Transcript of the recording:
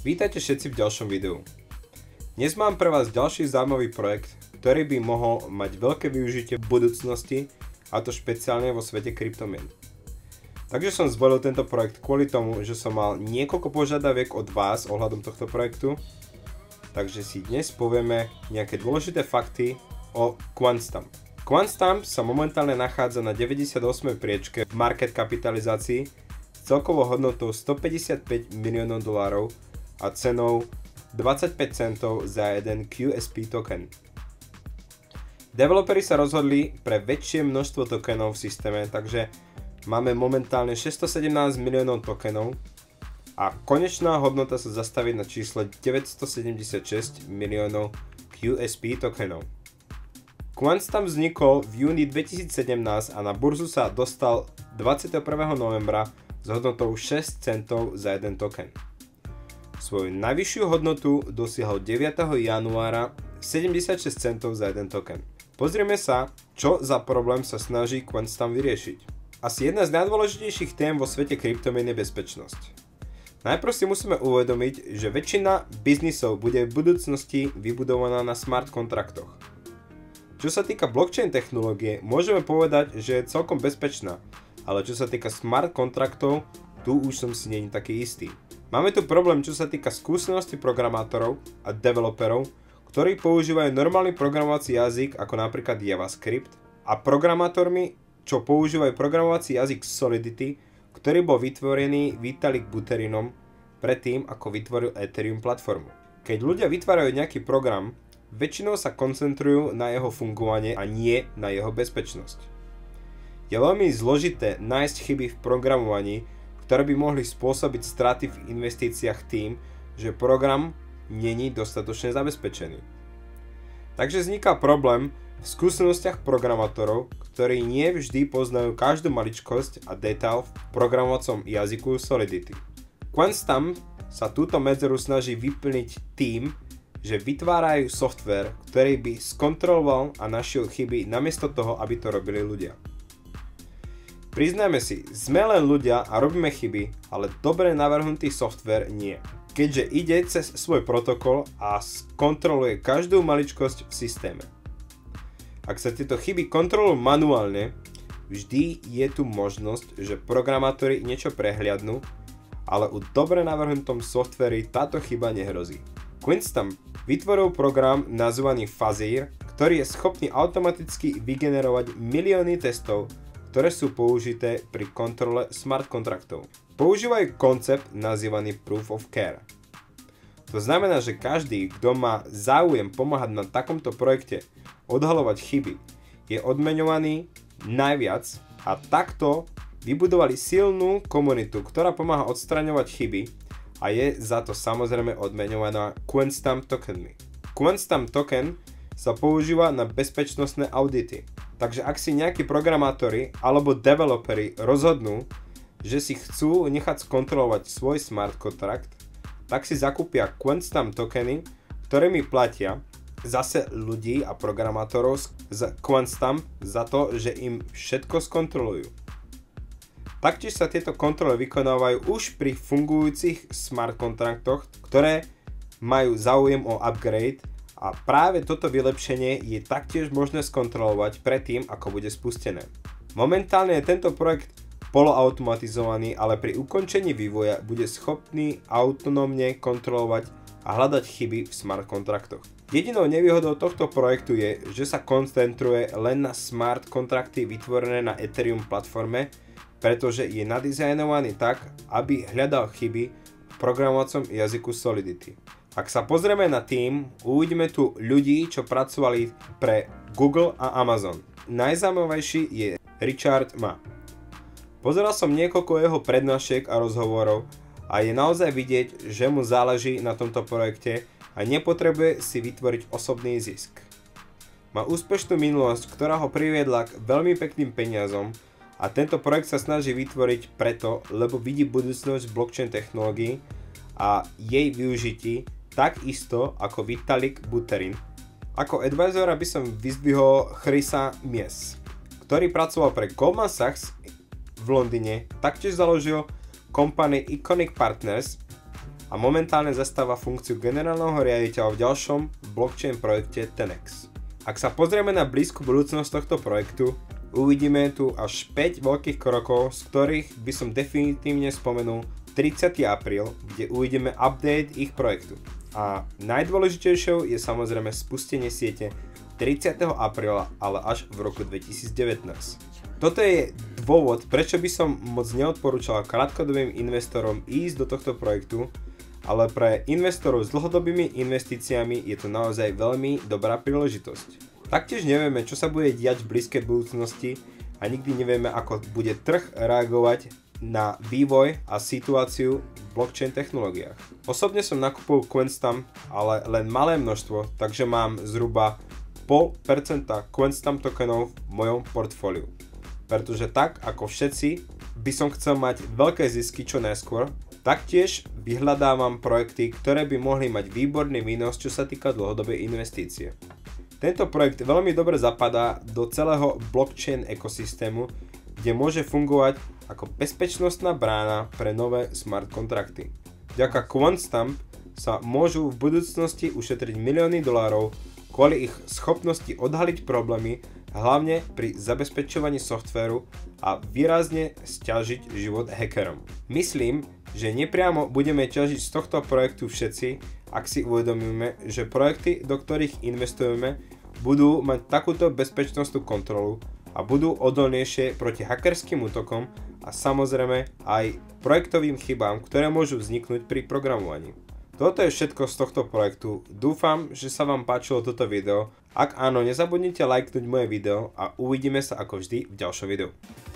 Vítajte všetci v ďalšom videu. Dnes mám pre vás ďalší zaujímavý projekt, ktorý by mohol mať veľké využitie v budúcnosti, a to špeciálne vo svete kryptomien. Takže som zvolil tento projekt kvôli tomu, že som mal niekoľko požiadaviek od vás ohľadom tohto projektu. Takže si dnes povieme nejaké dôležité fakty o QuantStamp. QuantStamp sa momentálne nachádza na 98. priečke v market kapitalizácii s celkovou hodnotou $155 miliónov a cenou 25 centov za jeden QSP token. Developeri sa rozhodli pre väčšie množstvo tokenov v systéme, takže máme momentálne 617 miliónov tokenov a konečná hodnota sa zastaví na čísle 976 miliónov QSP tokenov. QuantStamp vznikol v júni 2017 a na burzu sa dostal 21. novembra s hodnotou 6 centov za jeden token. Svoju najvyššiu hodnotu dosiahol 9. januára 76 centov za jeden token. Pozrieme sa, čo za problém sa snaží QuantStamp vyriešiť. Asi jedna z najdôležitejších tém vo svete kryptomien je bezpečnosť. Najprv si musíme uvedomiť, že väčšina biznisov bude v budúcnosti vybudovaná na smart kontraktoch. Čo sa týka blockchain technológie, môžeme povedať, že je celkom bezpečná, ale čo sa týka smart kontraktov, tu už som si nie taký istý. Máme tu problém, čo sa týka skúsenosti programátorov a developerov, ktorí používajú normálny programovací jazyk ako napríklad JavaScript a programátormi, čo používajú programovací jazyk Solidity, ktorý bol vytvorený Vitalik Buterinom predtým, ako vytvoril Ethereum platformu. Keď ľudia vytvárajú nejaký program, väčšinou sa koncentrujú na jeho fungovanie a nie na jeho bezpečnosť. Je veľmi zložité nájsť chyby v programovaní, ktoré by mohli spôsobiť straty v investíciách tým, že program není dostatočne zabezpečený. Takže vzniká problém v skúsenostiach programátorov, ktorí nie vždy poznajú každú maličkosť a detail v programovacom jazyku Solidity. QuantStamp sa túto medzeru snaží vyplniť tým, že vytvárajú software, ktorý by skontroloval a našiel chyby namiesto toho, aby to robili ľudia. Priznajme si, sme len ľudia a robíme chyby, ale dobre navrhnutý software nie. Keďže ide cez svoj protokol a kontroluje každú maličkosť v systéme. Ak sa tieto chyby kontrolujú manuálne, vždy je tu možnosť, že programátori niečo prehliadnú, ale u dobre navrhnutom softveri táto chyba nehrozí. QuantStamp vytvoril program nazvaný Fuzzyr, ktorý je schopný automaticky vygenerovať milióny testov, ktoré sú použité pri kontrole smart kontraktov. Používajú koncept nazývaný Proof of Care. To znamená, že každý, kto má záujem pomáhať na takomto projekte odhaľovať chyby, je odmeňovaný najviac a takto vybudovali silnú komunitu, ktorá pomáha odstraňovať chyby a je za to samozrejme odmeňovaná QuantStamp tokenmi. QuantStamp token sa používa na bezpečnostné audity. Takže ak si nejakí programátori alebo developeri rozhodnú, že si chcú nechať skontrolovať svoj smart kontrakt, tak si zakúpia QuantStamp tokeny, ktorými platia zase ľudí a programátorov z QuantStamp za to, že im všetko skontrolujú. Taktiež sa tieto kontroly vykonávajú už pri fungujúcich smart kontraktoch, ktoré majú záujem o upgrade, a práve toto vylepšenie je taktiež možné skontrolovať predtým, ako bude spustené. Momentálne je tento projekt poloautomatizovaný, ale pri ukončení vývoja bude schopný autonómne kontrolovať a hľadať chyby v smart kontraktoch. Jedinou nevýhodou tohto projektu je, že sa koncentruje len na smart kontrakty vytvorené na Ethereum platforme, pretože je nadizajnovaný tak, aby hľadal chyby v programovacom jazyku Solidity. Ak sa pozrieme na tým, uvidíme tu ľudí, čo pracovali pre Google a Amazon. Najzaujímavejší je Richard Ma. Pozeral som niekoľko jeho prednášiek a rozhovorov a je naozaj vidieť, že mu záleží na tomto projekte a nepotrebuje si vytvoriť osobný zisk. Má úspešnú minulosť, ktorá ho priviedla k veľmi pekným peniazom a tento projekt sa snaží vytvoriť preto, lebo vidí budúcnosť blockchain technológií a jej využití, takisto ako Vitalik Buterin. Ako advisora by som vyzdvihol Chrisa Mies, ktorý pracoval pre Goldman Sachs v Londýne, taktiež založil company Iconic Partners a a momentálne zastáva funkciu generálneho riaditeľa v ďalšom blockchain projekte Tenex. Ak sa pozrieme na blízku budúcnosť tohto projektu, uvidíme tu až 5 veľkých krokov, z ktorých by som definitívne spomenul 30. apríl, kde uvidíme update ich projektu. A najdôležitejšou je samozrejme spustenie siete 30. apríla, ale až v roku 2019. Toto je dôvod, prečo by som moc neodporúčal krátkodobým investorom ísť do tohto projektu, ale pre investorov s dlhodobými investíciami je to naozaj veľmi dobrá príležitosť. Taktiež nevieme, čo sa bude diať v blízkej budúcnosti a nikdy nevieme, ako bude trh reagovať na vývoj a situáciu v blockchain technológiách. Osobne som nakúpil CoinStamp, ale len malé množstvo, takže mám zhruba 0,5% CoinStamp tokenov v mojom portfóliu. Pretože tak ako všetci by som chcel mať veľké zisky čo najskôr, taktiež vyhľadávam projekty, ktoré by mohli mať výborný výnos, čo sa týka dlhodobej investície. Tento projekt veľmi dobre zapadá do celého blockchain ekosystému, kde môže fungovať ako bezpečnostná brána pre nové smart kontrakty. Vďaka CoinStamp sa môžu v budúcnosti ušetriť milióny dolárov kvôli ich schopnosti odhaliť problémy, hlavne pri zabezpečovaní softvéru a výrazne sťažiť život hackerom. Myslím, že nepriamo budeme ťažiť z tohto projektu všetci, ak si uvedomíme, že projekty, do ktorých investujeme, budú mať takúto bezpečnostnú kontrolu a budú odolnejšie proti hackerským útokom a samozrejme aj projektovým chybám, ktoré môžu vzniknúť pri programovaní. Toto je všetko z tohto projektu. Dúfam, že sa vám páčilo toto video. Ak áno, nezabudnite lajknúť moje video a uvidíme sa ako vždy v ďalšom videu.